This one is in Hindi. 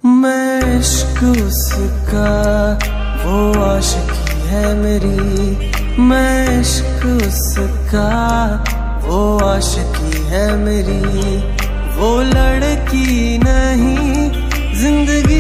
मैं इश्क उसका, वो आशिकी है मेरी। मैं इश्क उसका, वो आशिकी है मेरी। वो लड़की नहीं जिंदगी